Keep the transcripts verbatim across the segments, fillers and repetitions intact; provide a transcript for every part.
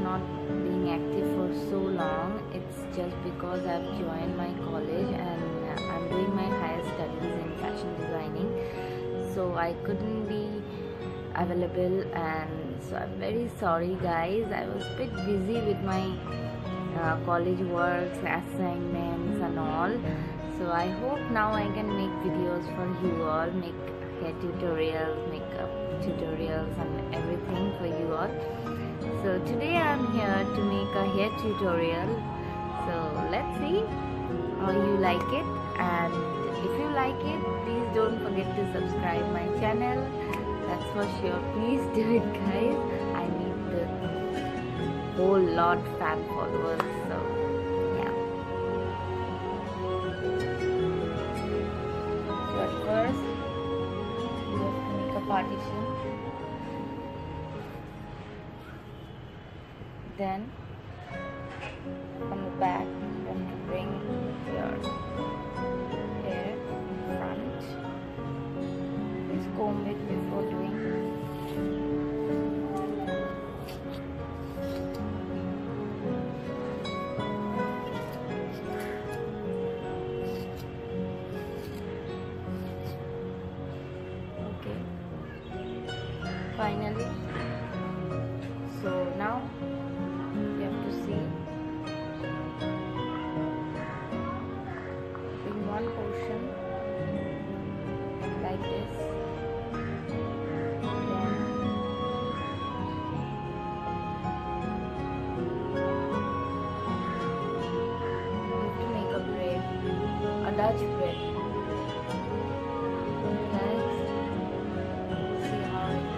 not being active for so long, it's just because I've joined my college and I'm doing my higher studies in fashion designing, so I couldn't be available, and so I'm very sorry guys. I was a bit busy with my uh, college works, assignments and all, so I hope now I can make videos for you all, make hair tutorials, makeup tutorials and everything for you all. So today I'm here to make a hair tutorial, so let's see how you like it, and if you like it, please don't forget to subscribe my channel. That's for sure. Please do it guys. I need the whole lot fan followers, so yeah. So at first you have to make a partition, then from the back you have to bring your hair in front. Please comb it before doing. Okay, finally, so now you have to see in one portion like this, then you have to make a braid, a Dutch braid. Guys, see how it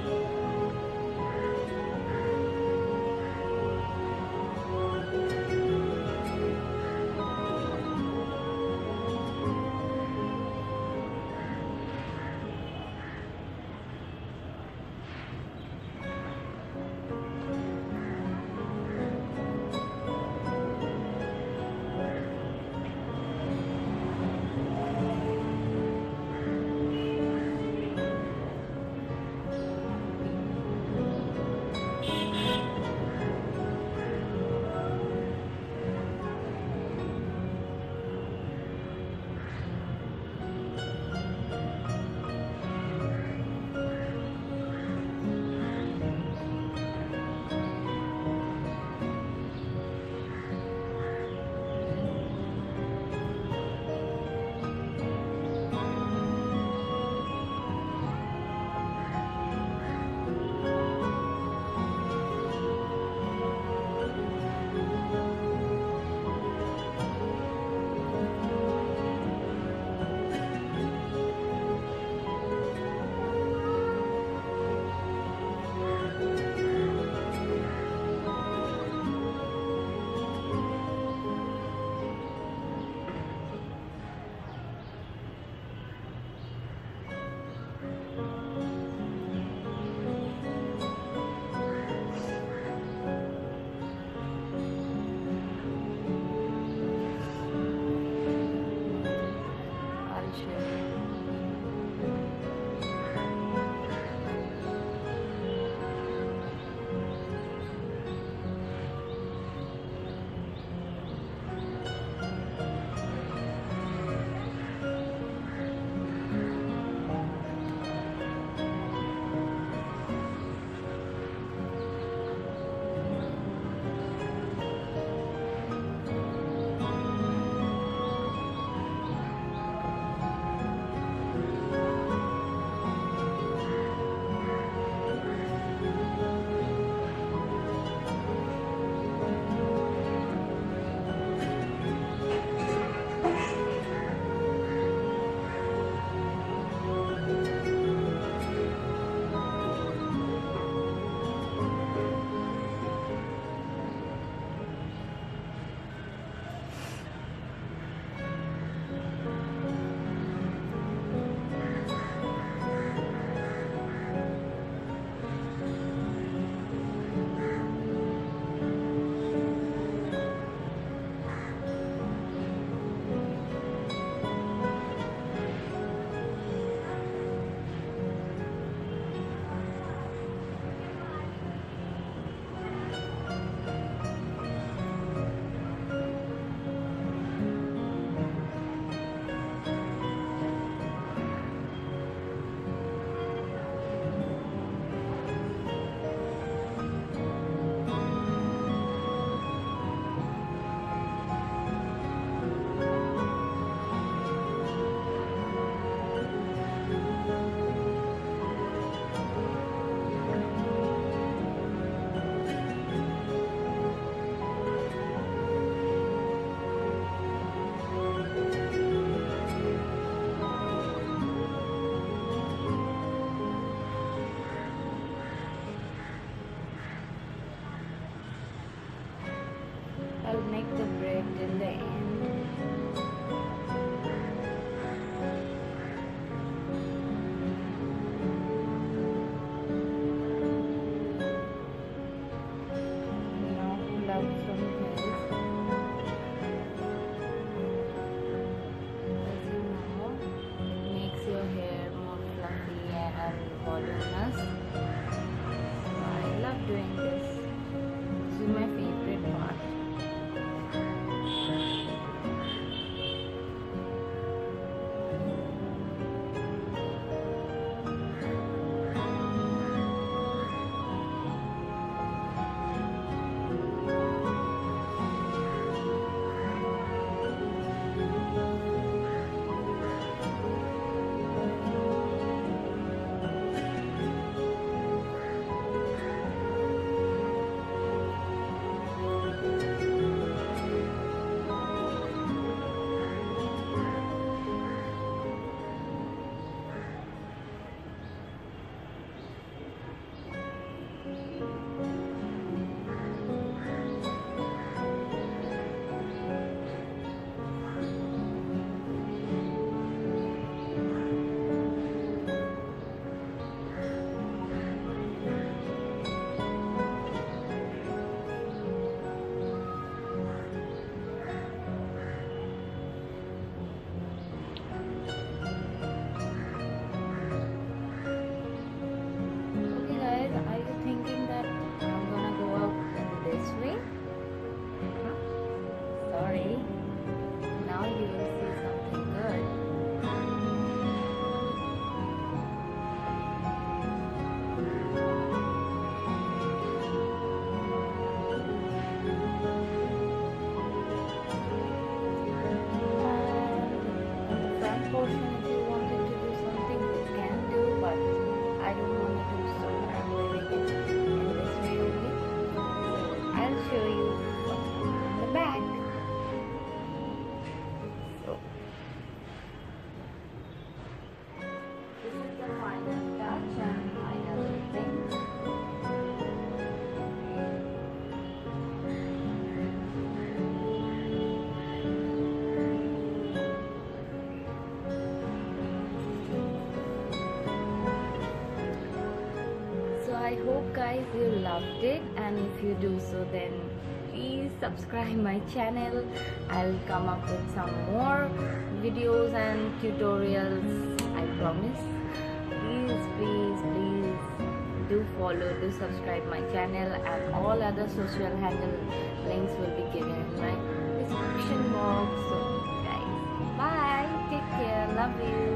I hope guys you loved it, and if you do so, then please subscribe my channel. I'll come up with some more videos and tutorials, I promise. Please please please do follow, do subscribe my channel, and all other social handle links will be given in my description box. So guys, bye, take care, love you.